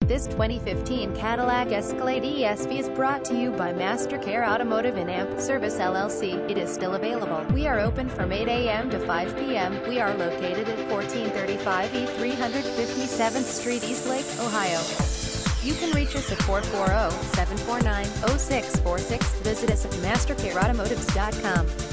This 2015 Cadillac Escalade ESV is brought to you by Mastercare Automotive and AMP Service LLC. It is still available. We are open from 8 a.m. to 5 p.m. We are located at 1435 E 357th Street, Eastlake, Ohio. You can reach us at 440-749-0646. Visit us at mastercareautomotives.com.